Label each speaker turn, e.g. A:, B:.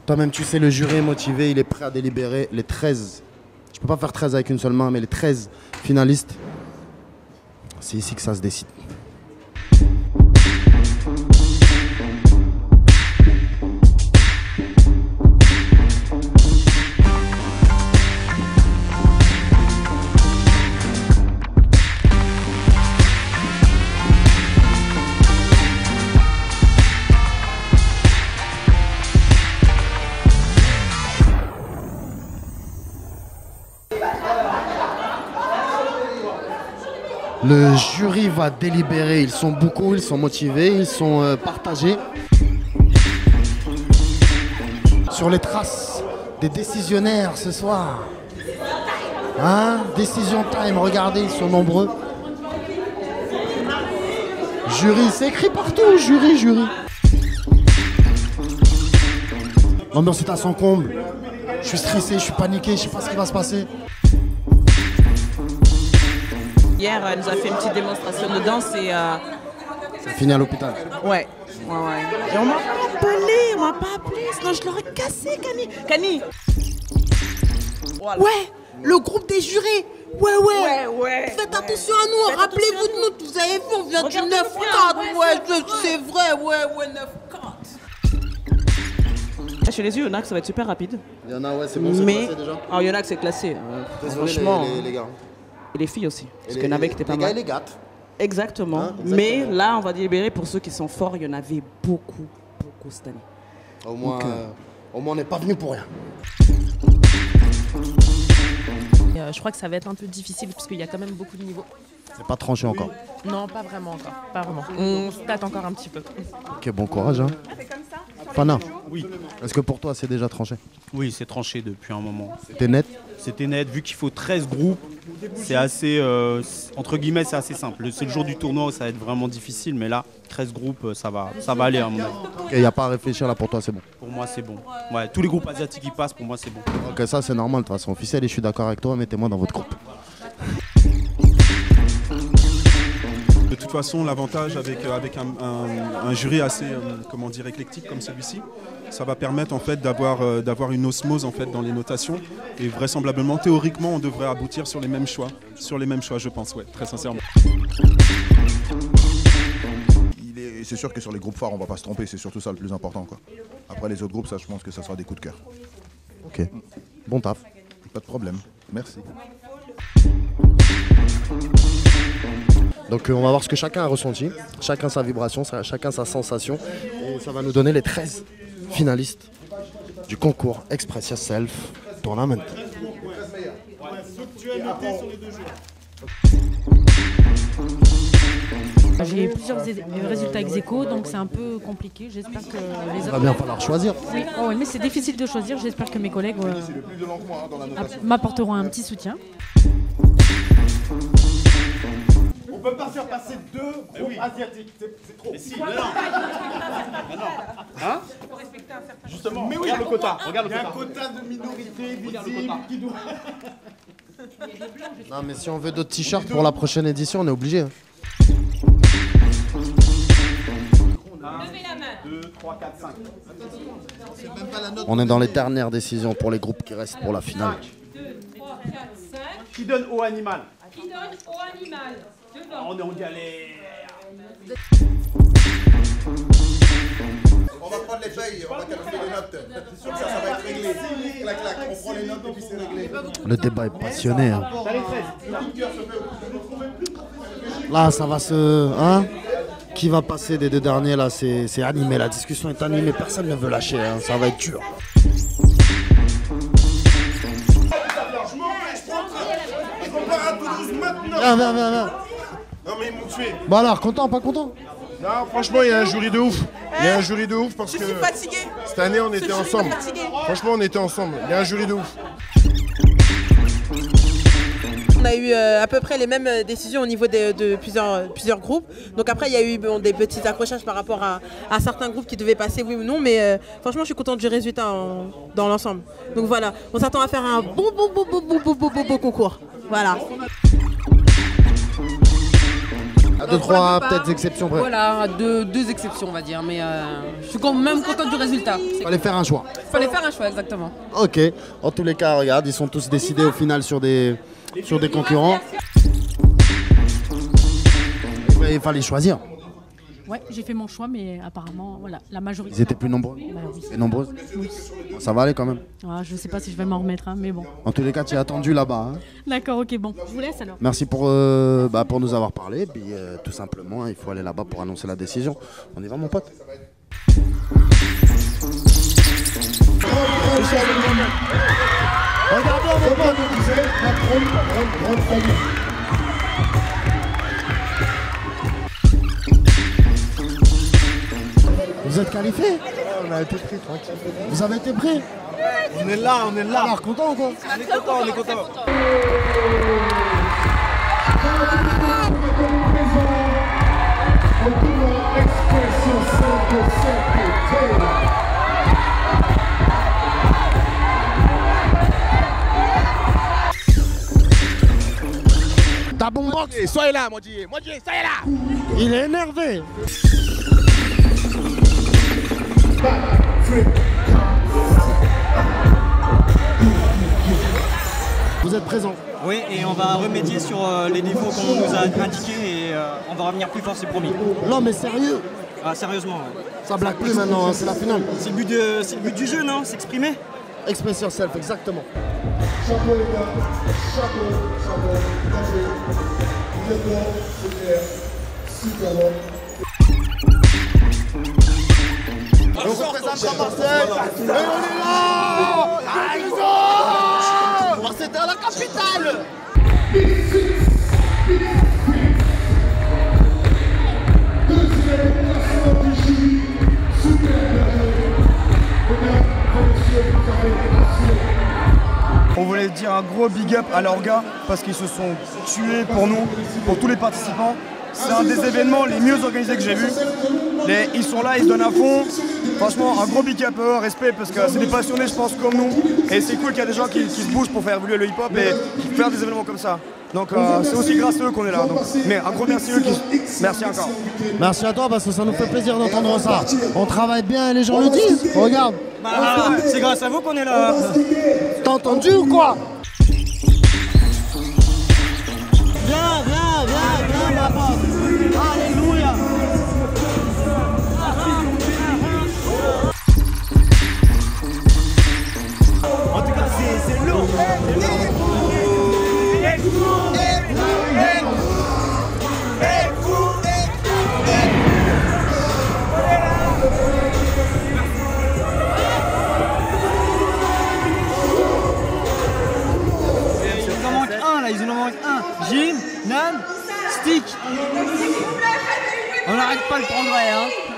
A: Toi-même, tu sais, le jury est motivé, il est prêt à délibérer les 13. Je peux pas faire 13 avec une seule main, mais les 13 finalistes, c'est ici que ça se décide. Le jury va délibérer, ils sont beaucoup, ils sont motivés, ils sont partagés sur les traces des décisionnaires ce soir. Hein? Décision time, regardez, ils sont nombreux. Jury, c'est écrit partout, jury. L'ambiance est à son comble. Je suis stressé, je suis paniqué, je sais pas ce qui va se passer.
B: Hier, elle nous a fait une petite démonstration de danse et...
A: Ça finit à l'hôpital.
B: Ouais. Et on m'a pas appelé, sinon je l'aurais cassé, Cani. Voilà.
C: Ouais, le groupe des jurés.
B: Ouais.
C: Faites attention à nous, rappelez-vous de nous. Vous avez vu, on vient du 9-4. Ouais, c'est vrai, ouais, 9-4.
B: Chez les yeux, il y en a que ça va être super rapide.
A: Il y en a, ouais, c'est bon, c'est
B: Mais...
A: classé déjà.
B: Alors, il y en a que c'est classé.
A: Désolé,
B: Franchement.
A: les gars.
B: Et les filles aussi. Parce qu'il y en avait qui étaient pas
A: Les gars et
B: mal.
A: les gâtes.
B: Exactement.
A: Hein, exactement.
B: Mais là, on va délibérer pour ceux qui sont forts. Il y en avait beaucoup cette année.
A: Au moins,
B: Donc,
A: on n'est pas venu pour rien.
D: Je crois que ça va être un peu difficile parce qu'il y a quand même beaucoup de niveaux.
A: C'est pas tranché encore.
D: Non, pas vraiment encore. Pas vraiment. On se tâte encore un petit peu.
A: Ok, bon courage. Hein. Fana,
E: Oui.
A: est-ce que pour toi c'est déjà tranché?
E: Oui, c'est tranché depuis un moment.
A: T'es net?
E: C'était net, vu qu'il faut 13 groupes, c'est assez, entre guillemets, c'est assez simple. C'est le jour du tournoi où ça va être vraiment difficile, mais là, 13 groupes, ça va aller à mon avis.
A: Il n'y a pas à réfléchir là, pour toi c'est bon.
E: Pour moi, c'est bon. Ouais, tous les groupes asiatiques qui passent, pour moi, c'est bon.
A: Ok, ça c'est normal de toute façon officielle et je suis d'accord avec toi, mettez-moi dans votre groupe.
F: De toute façon, l'avantage avec un jury assez comment dire, éclectique comme celui-ci, ça va permettre en fait d'avoir une osmose en fait dans les notations et vraisemblablement, théoriquement, on devrait aboutir sur les mêmes choix, je pense, ouais, très sincèrement.
G: C'est sûr que sur les groupes phares, on va pas se tromper, c'est surtout ça le plus important, quoi. Après les autres groupes, ça, je pense que ça sera des coups de cœur.
A: Ok, bon taf.
G: Pas de problème, merci.
A: Donc on va voir ce que chacun a ressenti, chacun sa vibration, chacun sa sensation. Et ça va nous donner les 13 finalistes du concours Express Yourself Tournament.
D: J'ai plusieurs résultats ex aequo, donc c'est un peu compliqué. J'espère que les
A: Il va
D: autres...
A: bien falloir choisir.
D: Oui, oh, mais c'est difficile de choisir. J'espère que mes collègues m'apporteront un petit soutien.
H: On peut pas faire passer deux groupes asiatiques, c'est trop. Mais si, non. Hein? Justement, mais oui, regarde le quota. Il y a un quota de minorité visible qui doit...
A: Non mais si on veut d'autres t-shirts pour la prochaine édition, on est obligé. Hein.
H: Levez la main. 2, 3, 4, 5.
A: On est dans les dernières décisions pour les groupes qui restent pour la finale.
H: 2, 3, 4, 5. Qui donne au animal?
I: Qui donne au animal?
H: On est en galère.
G: On va prendre les feuilles, on va calculer les notes. C'est sûr que ça va être réglé. Clac, clac, on prend les notes et puis c'est réglé.
A: Le débat est passionné. Hein. Là, ça va se... Hein? Qui va passer des deux derniers là? C'est animé, la discussion est animée, personne ne veut lâcher, hein. Ça va être dur. Viens.
H: Non mais ils m'ont tué.
A: Bon alors, content, pas content?
H: Non, franchement, il y a un jury de ouf. Il y a un jury de ouf parce que cette année, on était ensemble. Franchement, on était ensemble. Il y a un jury de ouf.
C: On a eu à peu près les mêmes décisions au niveau de plusieurs groupes. Donc après, il y a eu des petits accrochages par rapport à certains groupes qui devaient passer, oui ou non. Mais franchement, je suis contente du résultat dans l'ensemble. Donc voilà, on s'attend à faire un beau concours. Voilà.
A: À 2-3 peut-être exceptions près.
J: Voilà, deux exceptions on va dire, mais je suis quand même contente du résultat.
A: Fallait faire un choix.
J: Fallait faire un choix, exactement.
A: Ok, en tous les cas, regarde, ils sont tous décidés au final sur des concurrents. Il fallait choisir.
D: Ouais, j'ai fait mon choix, mais apparemment, voilà, la majorité.
A: Ils étaient plus nombreux.
D: Bah, oui.
A: Et nombreuses.
D: Oui.
A: Ça va aller quand même.
D: Ah, je sais pas si je vais m'en remettre, hein, mais bon.
A: En tous les cas, tu es attendu là-bas. Hein.
D: D'accord, ok, bon. Je vous laisse alors.
A: Merci pour nous avoir parlé. Puis tout simplement, il faut aller là-bas pour annoncer la décision. On y va, mon pote. Regardez, mon pote. Vous êtes qualifié?
H: On a été pris, tranquille.
A: Vous avez été pris?
H: On est là, on est là.
A: Alors, content ou quoi?
H: On est content, on est content.
A: Ta boombox!
H: Soyez là, moi soyez là.
A: Il est énervé! Vous êtes présent?
K: Oui, et on va remédier sur les défauts qu'on nous a indiqués et on va revenir plus fort, c'est promis.
A: Non mais sérieux?
K: Ah, sérieusement. Ouais.
A: Ça blague plus maintenant, hein, c'est la finale.
K: C'est le but du jeu, non? S'exprimer?
A: Express yourself, exactement.
L: Chapeau les gars, chapeau, vous êtes bon, c'est clair, super bon.
A: On représente Marseille et on est là! Allez, c'était à la capitale!
M: On voulait dire un gros big up à l'Orga parce qu'ils se sont tués pour nous, pour tous les participants. C'est un des événements les mieux organisés que j'ai vu. Ils sont là, ils se donnent à fond. Franchement, un gros big up à eux, respect parce que c'est des passionnés, je pense, comme nous. Et c'est cool qu'il y a des gens qui se bougent pour faire évoluer le hip-hop et faire des événements comme ça. Donc c'est aussi grâce à eux qu'on est là. Donc, mais un gros merci à eux. Merci encore.
A: Merci à toi parce que ça nous fait plaisir d'entendre ça. On travaille bien et les gens le disent. Regarde.
K: Bah, c'est grâce à vous qu'on est là.
A: T'as entendu ou quoi?
B: Viens, ma pote. Alléluia.
K: En tout cas, c'est lourd. Ils en manquent un. Jim, Nan, Stick. On n'arrête pas le progrès, hein.